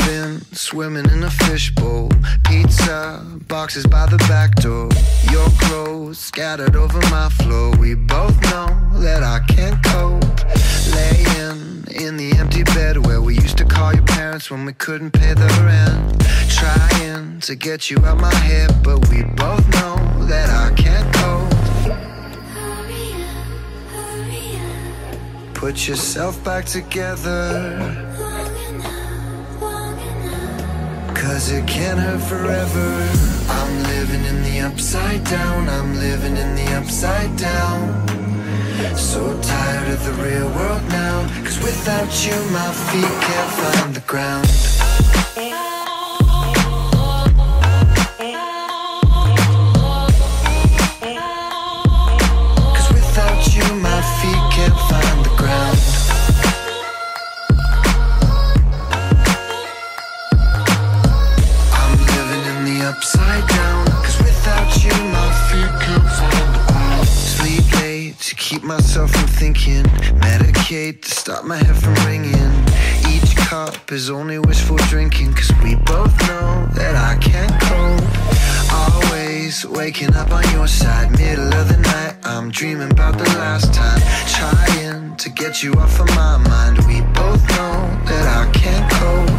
been swimming in a fishbowl. Pizza boxes by the back door. Your clothes scattered over my floor. We both know that I can't cope. Laying in the empty bed where we used to call your parents when we couldn't pay the rent. Trying to get you out my head, but we both know that I can't cope. Put yourself back together, 'cause it can't hurt forever. I'm living in the upside down, I'm living in the upside down. So tired of the real world now, 'cause without you my feet can't find the ground. Upside down, 'cause without you my feet can't find the ground. Sleep late to keep myself from thinking, medicate to stop my head from ringing. Each cup is only wishful drinking, 'cause we both know that I can't cope. Always waking up on your side, middle of the night I'm dreaming about the last time. Trying to get you off of my mind, we both know that I can't cope.